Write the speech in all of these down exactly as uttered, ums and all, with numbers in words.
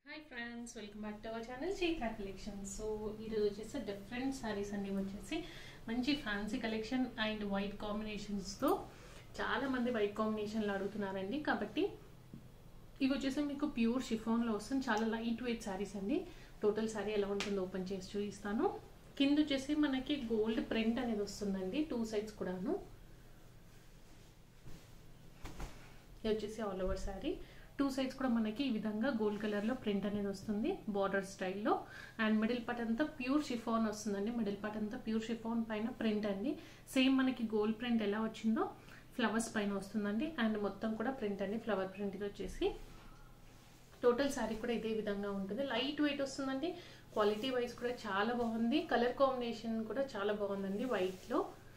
Hi friends, welcome back to our channel Chaitra collection. So ఈరోజు వచ్చేసి different saris అన్ని వచ్చేసి మంచి ఫ్యాన్సీ కలెక్షన్ అండ్ వైట్ కాంబినేషన్స్తో చాలా మంది వైట్ కాంబినేషన్లో అడుగుతున్నారండి. కాబట్టి ఇవి వచ్చేసి మీకు ప్యూర్ షిఫాన్లో వస్తుంది. చాలా లైట్ వెయిట్ శారీస్ అండి. టోటల్ శారీ ఎలా ఉంటుందో ఓపెన్ చేసి చూపిస్తాను. కింద వచ్చేసి మనకి గోల్డ్ ప్రింట్ అనేది వస్తుందండి, టూ సైడ్స్ కూడాను. ఇది వచ్చేసి all over sari, two sides కూడా మనకి ఈ విధంగా గోల్డ్ కలర్లో ప్రింట్ అనేది వస్తుంది బార్డర్ స్టైల్లో. అండ్ మిడిల్ పార్ట్ అంతా ప్యూర్ షిఫాన్ వస్తుందండి. మిడిల్ పార్ట్ అంతా ప్యూర్ షిఫాన్ పైన ప్రింట్ అండి. సేమ్ మనకి గోల్డ్ ప్రింట్ ఎలా వచ్చిందో ఫ్లవర్స్ పైన వస్తుందండి. అండ్ మొత్తం కూడా ప్రింట్ అండి, ఫ్లవర్ ప్రింట్. ఇది వచ్చేసి టోటల్ శారీ కూడా ఇదే విధంగా ఉంటుంది. లైట్ వెయిట్ వస్తుందండి. క్వాలిటీ వైజ్ కూడా చాలా బాగుంది. కలర్ కాంబినేషన్ కూడా చాలా బాగుందండి వైట్లో.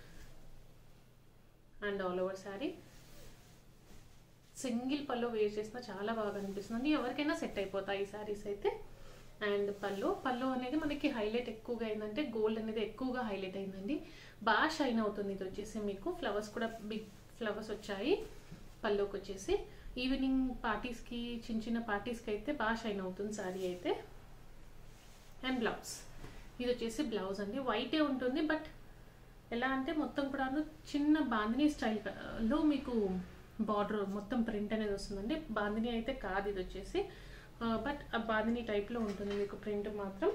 And all over sari single పళ్ళు వేర్ చేసినా చాలా బాగా అనిపిస్తుంది. ఎవరికైనా సెట్ అయిపోతాయి ఈ శారీస్ అయితే. అండ్ పళ్ళు పళ్ళు అనేది మనకి హైలైట్ ఎక్కువగా అయిందంటే గోల్డ్ అనేది ఎక్కువగా హైలైట్ అయిందండి. బాగా షైన్ అవుతుంది. ఇది వచ్చేసి మీకు ఫ్లవర్స్ కూడా బిగ్ ఫ్లవర్స్ వచ్చాయి పళ్ళుకి వచ్చేసి. ఈవినింగ్ పార్టీస్కి, చిన్న చిన్న పార్టీస్కి అయితే బాగా షైన్ అవుతుంది శారీ అయితే. అండ్ బ్లౌజ్, ఇది వచ్చేసి బ్లౌజ్ అండి. వైటే ఉంటుంది, బట్ ఎలా అంటే మొత్తం కూడా చిన్న బాందినీ స్టైల్లో మీకు బార్డర్ మొత్తం ప్రింట్ అనేది వస్తుందండి. బాందిని అయితే కాదు ఇది వచ్చేసి, బట్ ఆ బాందిని టైప్లో ఉంటుంది మీకు ప్రింట్ మాత్రం.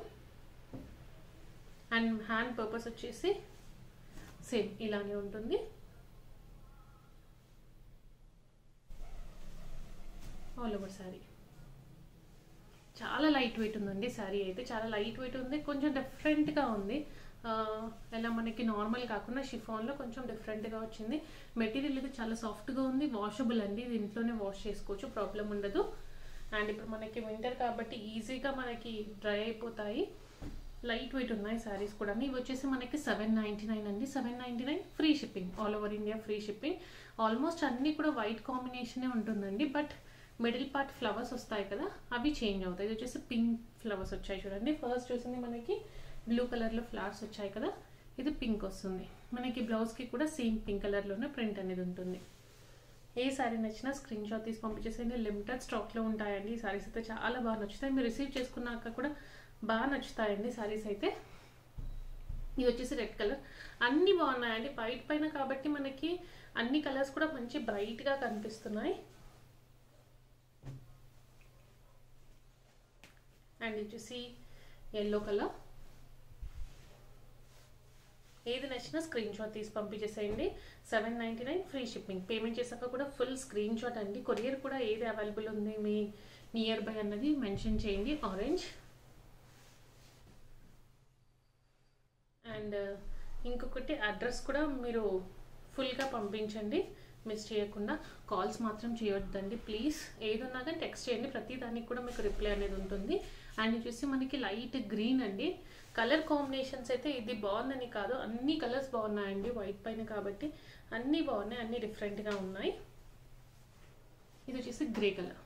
అండ్ హ్యాండ్ పర్పస్ వచ్చేసి సేమ్ ఇలానే ఉంటుంది. ఆల్ ఓవర్ శారీ చాలా లైట్ వెయిట్ ఉందండి. శారీ అయితే చాలా లైట్ వెయిట్ ఉంది, కొంచెం డిఫరెంట్గా ఉంది. ఎలా మనకి నార్మల్ కాకుండా షిఫాన్లో కొంచెం డిఫరెంట్గా వచ్చింది. మెటీరియల్ అయితే చాలా సాఫ్ట్గా ఉంది. వాషబుల్ అండి, ఇది ఇంట్లోనే వాష్ చేసుకోవచ్చు, ప్రాబ్లం ఉండదు. అండ్ ఇప్పుడు మనకి వింటర్ కాబట్టి ఈజీగా మనకి డ్రై అయిపోతాయి. లైట్ వెయిట్ ఉన్నాయి శారీస్ కూడా. ఇవి వచ్చేసి మనకి సెవెన్ నైంటీ నైన్ అండి. Seven ninety nine free shipping, all over India free shipping. Almost అన్నీ కూడా వైట్ కాంబినేషనే ఉంటుందండి, బట్ మిడిల్ పార్ట్ ఫ్లవర్స్ వస్తాయి కదా, అవి చేంజ్ అవుతాయి. ఇది వచ్చేసి పింక్ ఫ్లవర్స్ వచ్చాయి చూడండి. ఫస్ట్ చూసింది మనకి బ్లూ కలర్లో ఫ్లవర్స్ వచ్చాయి కదా, ఇది పింక్ వస్తుంది మనకి. బ్లౌజ్కి కూడా సేమ్ పింక్ కలర్లోనే ప్రింట్ అనేది ఉంటుంది. ఏ శారీ నచ్చినా స్క్రీన్ షాట్ తీసి పంపించేసేయండి. లిమిటెడ్ స్టాక్లో ఉంటాయండి. ఈ శారీస్ అయితే చాలా బాగా నచ్చుతాయి. మీరు రిసీవ్ చేసుకున్నాక కూడా బాగా నచ్చుతాయండి శారీస్ అయితే. ఇది వచ్చేసి రెడ్ కలర్. అన్నీ బాగున్నాయండి. వైట్ పైన కాబట్టి మనకి అన్ని కలర్స్ కూడా మంచి బ్రైట్గా కనిపిస్తున్నాయి. అండ్ ఇది వచ్చేసి ఎల్లో కలర్. ఏది నచ్చినా స్క్రీన్ షాట్ తీసి పంపించేసేయండి. Seven ninety nine free shipping. Payment చేశాక కూడా ఫుల్ స్క్రీన్ షాట్ అండి. కొరియర్ కూడా ఏది అవైలబుల్ ఉంది మీ నియర్ బై అన్నది మెన్షన్ చేయండి. ఆరెంజ్. అండ్ ఇంకొకటి అడ్రస్ కూడా మీరు ఫుల్గా పంపించండి, మిస్ చేయకుండా. కాల్స్ మాత్రం చేయొద్దండి ప్లీజ్. ఏదున్నా కానీ టెక్స్ట్ చేయండి, ప్రతి దానికి కూడా మీకు రిప్లై అనేది ఉంటుంది. అండ్ వచ్చేసి మనకి లైట్ గ్రీన్ అండి. కలర్ కాంబినేషన్స్ అయితే ఇది బాగుందని కాదు, అన్ని కలర్స్ బాగున్నాయండి వైట్ పైన కాబట్టి. అన్నీ బాగున్నాయి, అన్నీ డిఫరెంట్గా ఉన్నాయి. ఇది వచ్చేసి grey colour,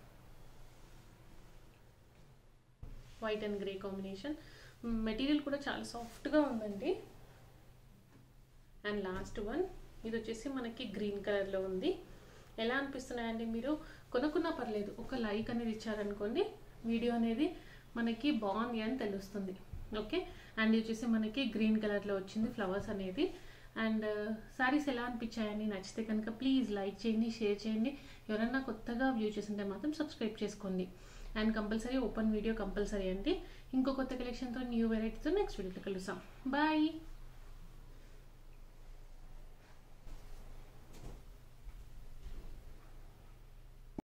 white and grey combination. Material కూడా చాలా సాఫ్ట్గా ఉందండి. అండ్ లాస్ట్ వన్, ఇది వచ్చేసి మనకి గ్రీన్ కలర్లో ఉంది. ఎలా అనిపిస్తున్నాయండి? మీరు కొనుక్కున్నా పర్లేదు, ఒక లైక్ అనేది ఇచ్చారనుకోండి, వీడియో అనేది మనకి బాగుంది అని తెలుస్తుంది. ఓకే. అండ్ ఇది వచ్చేసి మనకి గ్రీన్ కలర్లో వచ్చింది ఫ్లవర్స్ అనేది. అండ్ శారీస్ ఎలా అనిపించాయని నచ్చితే కనుక ప్లీజ్ లైక్ చేయండి, షేర్ చేయండి. ఎవరైనా కొత్తగా వ్యూ చేస్తుంటే మాత్రం సబ్స్క్రైబ్ చేసుకోండి. And compulsory open video compulsory అండి. ఇంకో కొత్త కలెక్షన్తో, న్యూ వెరైటీతో నెక్స్ట్ వీడియోలో కలుస్తాం. బాయ్.